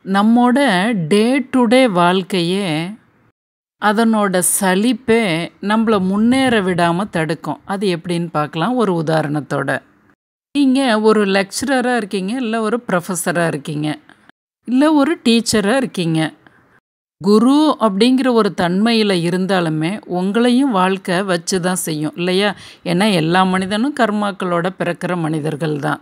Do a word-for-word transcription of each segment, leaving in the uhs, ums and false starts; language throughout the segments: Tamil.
நம்மோட டே டு டே வாழ்க்கையே, அதனோட சலிப்பே நம்மள முன்னேற விடாம தடுக்கும். அது எப்படின்னு பார்க்கலாம் ஒரு உதாரணத்தோட. நீங்க ஒரு லெக்சரரா இருக்கீங்க, இல்ல ஒரு புரொஃபஸரா இருக்கீங்க, இல்ல ஒரு டீச்சரா இருக்கீங்க. குரு அப்படிங்கிற ஒரு தன்மையில இருந்தாலுமே, உங்களையும் வாழ்க்கை வச்சு தான் செய்யும் இல்லையா? ஏன்னா எல்லா மனிதனும் கர்மாக்களோட பிறக்கிற மனிதர்கள் தான்.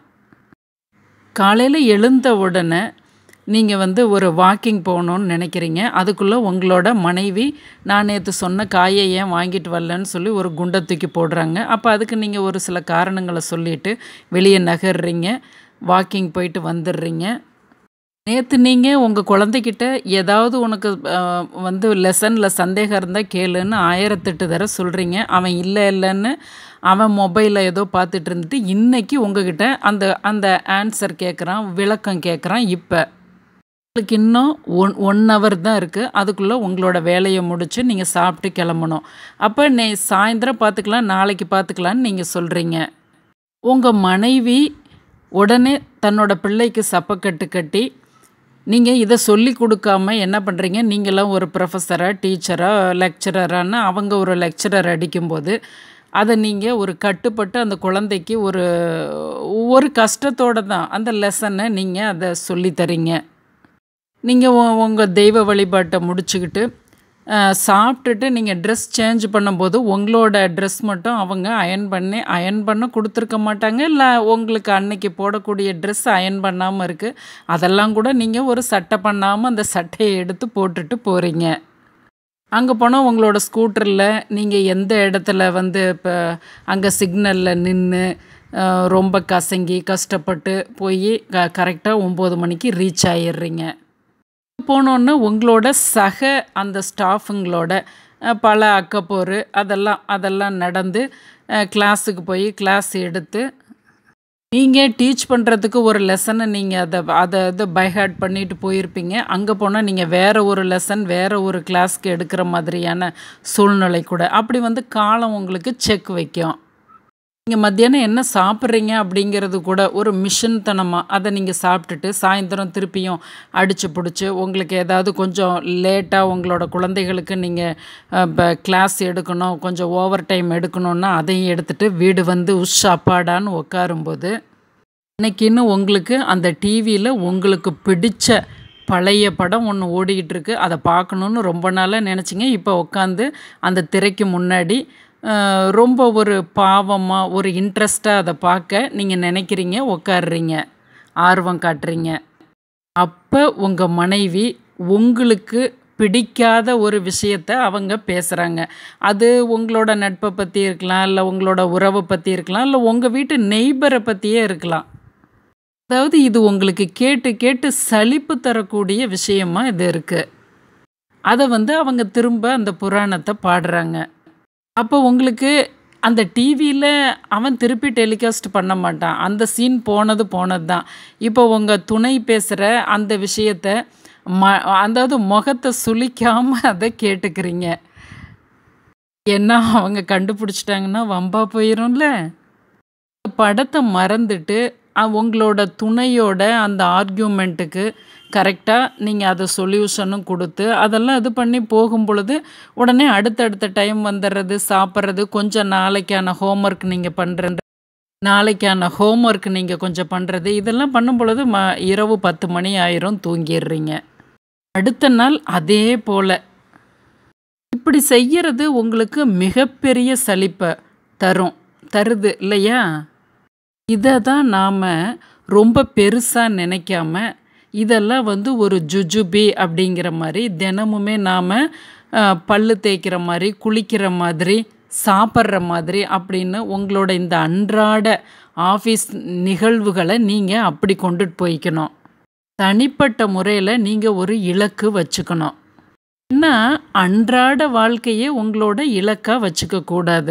காலையில எழுந்த உடனே நீங்க வந்து ஒரு வாக்கிங் போகணும்னு நினைக்கிறீங்க. அதுக்குள்ள உங்களோட மனைவி, நான் நேத்து சொன்ன காய ஏன் வாங்கிட்டு வரலன்னு சொல்லி ஒரு குண்ட தூக்கி போடுறாங்க. அப்ப அதுக்கு நீங்க ஒரு சில காரணங்கள சொல்லிட்டு வெளிய நகர்றீங்க. வாக்கிங் போயிட்டு வந்துடுறீங்க. நேத்து நீங்க உங்க குழந்தைகிட்ட ஏதாவது உனக்கு அ வந்து லெசன்ல சந்தேகம் இருந்தா கேளுன்னு ஆயிரத்து எட்டு தடவ சொல்றீங்க. அவன் இல்ல இல்லன்னு அவன் மொபைல்ல ஏதோ பார்த்துட்டு இருந்துட்டு, இன்னைக்கு உங்ககிட்ட அந்த அந்த ஆன்சர் கேட்குறான், விளக்கம் கேட்குறான் இப்ப. உங்களுக்கு இன்னும் ஒன் 1 ஹவர் தான் இருக்கு. அதுக்குள்ள உங்களோட வேலைய முடிச்சு நீங்க சாப்பிட்டு கிளம்பணும். அப்ப நே சாயந்தரம் பார்த்துக்கலாம், நாளைக்கு பார்த்துக்கலான்னு நீங்க சொல்றீங்க. உங்க மனைவி உடனே தன்னோட பிள்ளைக்கு சப்பக்கட்டு கட்டி, நீங்க இத சொல்லிக் குடுக்காம என்ன பண்றீங்க, நீங்கலாம் ஒரு புரொஃபஸரா, டீச்சரா, லெக்சரரான்னு அவங்க ஒரு லெக்சரர் அடிக்கும்போது, அத நீங்க ஒரு கட்டுப்பட்டு அந்த குழந்தைக்கு ஒரு ஒரு கஷ்டத்தோட தான் அந்த லெசன நீங்க அத சொல்லி தர்றீங்க. நீங்க உ உங்க தெய்வ வழிபாட்ட முடிச்சுக்கிட்டு, அ சாப்பிட்டுட்டு நீங்க ட்ரெஸ் சேஞ்ச் பண்ணும்போது, உங்களோட ட்ரெஸ் மட்டும் அவங்க அயர்ன் பண்ணி அயர்ன் பண்ண குடுத்துருக்க மாட்டாங்க. இல்ல உங்களுக்கு அன்னைக்கு போடக்கூடிய ட்ரெஸ் அயர்ன் பண்ணாம இருக்கு. அதெல்லாம் கூட நீங்க ஒரு சட்டை பண்ணாம அந்த சட்டைய எடுத்து போட்டுட்டு போறீங்க. அங்க போனா உங்களோட ஸ்கூட்டர்ல நீங்க எந்த இடத்துல வந்து இப்ப அங்க சிக்னல்ல நின்னு, அ ரொம்ப கசங்கி, கஷ்டப்பட்டு போயி க கரெக்ட்டா ஒன்பது மணிக்கு ரீச் ஆயிர்றீங்க. போனோனே உங்களோட சக அந்த ஸ்டாஃபுங்களோட அ பல அக்கப்போரு அதெல்லாம் அதெல்லாம் நடந்து, அ கிளாஸுக்கு போய் கிளாஸ் எடுத்து, நீங்க டீச் பண்றதுக்கு ஒரு லெசன நீங்க அத அத அத பை ஹார்ட் பண்ணிட்டு போயிருப்பீங்க. அங்க போனா நீங்க வேற ஒரு லெசன், வேற ஒரு கிளாஸ்க்கு எடுக்கிற மாதிரியான சூழ்நிலை கூட. அப்படி வந்து காலம் உங்களுக்கு செக் வைக்கும். நீங்க மத்தியானம் என்ன சாப்பிட்றீங்க அப்படிங்கிறது கூட ஒரு மிஷன் தனமா அத நீங்க சாப்பிட்டுட்டு, சாயந்தரம் திருப்பியும் அடிச்சு புடிச்சு, உங்களுக்கு ஏதாவது கொஞ்சம் லேட்டா உங்களோட குழந்தைகளுக்கு நீங்க அ ப கிளாஸ் எடுக்கணும், கொஞ்சம் ஓவர் டைம் எடுக்கணும்னா, அதையும் எடுத்துட்டு வீடு வந்து உஷ் அப்பாடான்னு உட்காரும்போது, இன்னைக்குன்னு உங்களுக்கு அந்த டிவியில உங்களுக்கு பிடிச்ச பழைய படம் ஒண்ணு ஓடிக்கிட்டு இருக்கு. அத பார்க்கணும்னு ரொம்ப நாளா நினைச்சீங்க. இப்ப உட்காந்து அந்த திரைக்கு முன்னாடி அ ரொம்ப ஒரு பாவமா, ஒரு இன்ட்ரெஸ்ட்டா அத பார்க்க நீங்க நினைக்கிறீங்க, உட்கார்றீங்க. ஆர்வம் காட்டுறீங்க. அப்ப உங்க மனைவி உங்களுக்கு பிடிக்காத ஒரு விஷயத்த அவங்க பேசுறாங்க. அது உங்களோட நட்ப பத்தி இருக்கலாம், இல்ல உங்களோட உறவ பத்தி இருக்கலாம், இல்ல உங்க வீட்டு நெய்பர பத்தியே இருக்கலாம். அதாவது இது உங்களுக்கு கேட்டு கேட்டு சலிப்பு தரக்கூடிய விஷயமா இது இருக்கு. அத வந்து அவங்க திரும்ப அந்த புராணத்த பாடுறாங்க. அப்போ உங்களுக்கு அந்த டிவியில அவன் திருப்பி டெலிகாஸ்ட் பண்ண மாட்டான். அந்த சீன் போனது போனது தான். இப்போ உங்க துணை பேசுற அந்த விஷயத்த ம அதாவது முகத்த சுளிக்காம அத கேட்டுக்கிறீங்க. ஏன்னா அவங்க கண்டுபிடிச்சிட்டாங்கன்னா வம்பா போயிரும்ல. படத்த மறந்துட்டு, அ உங்களோட துணையோட அந்த ஆர்கியூமெண்ட்டுக்கு கரெக்ட்டா நீங்க அத சொல்யூஷனும் குடுத்து, அதெல்லாம் இது பண்ணி போகும்பொழுது, உடனே அடுத்தடுத்த டைம் வந்துர்றது, சாப்பிட்றது, கொஞ்சம் நாளைக்கான ஹோம்வொர்க் நீங்க பண்றது, நாளைக்கான ஹோம்வொர்க் நீங்க கொஞ்சம் பண்றது, இதெல்லாம் பண்ணும்பொழுது ம இரவு பத்து மணி ஆயிரும், தூங்கிர்றீங்க. அடுத்த நாள் அதே போல. இப்படி செய்யறது உங்களுக்கு மிகப்பெரிய சலிப்ப தரும் தருது இல்லையா? இத தான் நாம ரொம்ப பெருசா நினைக்காம, இதெல்லாம் வந்து ஒரு ஜுஜுபி அப்படிங்கிற மாரி தினமுமே நாம அ பல்லு தேய்க்கிற மாரி, குளிக்கிற மாதிரி, சாப்பிட்ற மாதிரி அப்படின்னு உங்களோட இந்த அன்றாட ஆஃபீஸ் நிகழ்வுகள நீங்க அப்படி கொண்டுட்டு போய்க்கணும். தனிப்பட்ட முறையில நீங்க ஒரு இலக்கு வச்சுக்கணும். ஏன்னா, அன்றாட வாழ்க்கையே உங்களோட இலக்கா வச்சுக்க கூடாது.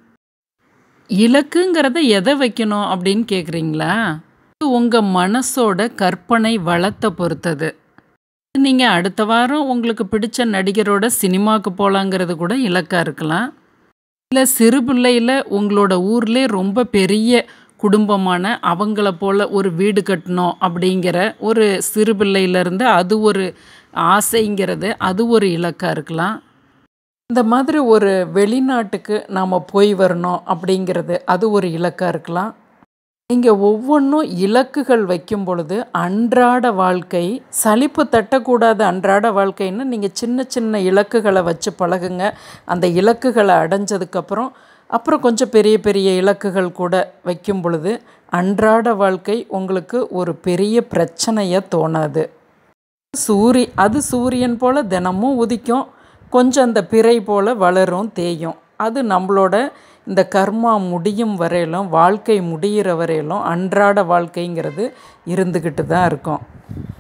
இலக்குங்கிறத எத வைக்கணும் அப்படின்னு கேட்குறீங்களா? உங்க மனசோட கற்பனை வளத்த பொறுத்தது. நீங்க அடுத்த வாரம் உங்களுக்கு பிடிச்ச நடிகரோட சினிமாக்கு போலாங்கிறது கூட இலக்கா இருக்கலாம். இல்ல சிறு பிள்ளையில உங்களோட ஊர்லயே ரொம்ப பெரிய குடும்பமான அவங்கள போல் ஒரு வீடு கட்டணும் அப்படிங்கிற ஒரு சிறு பிள்ளையிலேருந்து அது ஒரு ஆசைங்கிறது அது ஒரு இலக்காக இருக்கலாம். இந்த மாதிரி ஒரு வெளிநாட்டுக்கு நாம் போய் வரணும் அப்படிங்கிறது அது ஒரு இலக்காக இருக்கலாம். நீங்கள் ஒவ்வொன்றும் இலக்குகள் வைக்கும் பொழுது அன்றாட வாழ்க்கை சலிப்பு தட்டக்கூடாத அன்றாட வாழ்க்கைன்னு நீங்கள் சின்ன சின்ன இலக்குகளை வச்சு பழகுங்க. அந்த இலக்குகளை அடைஞ்சதுக்கப்புறம் அப்புறம் கொஞ்சம் பெரிய பெரிய இலக்குகள் கூட வைக்கும் பொழுது அன்றாட வாழ்க்கை உங்களுக்கு ஒரு பெரிய பிரச்சனையாக தோணாது. சூரி அது சூரியன் போல் தினமும் உதிக்கும், கொஞ்சம் அந்த பிறை போல் வளரும் தேயும். அது நம்மளோட இந்த கர்மா முடியும் வரையிலும் வாழ்க்கை முடிகிற வரையிலும் அன்றாட வாழ்க்கைங்கிறது இருந்துக்கிட்டு தான் இருக்கும்.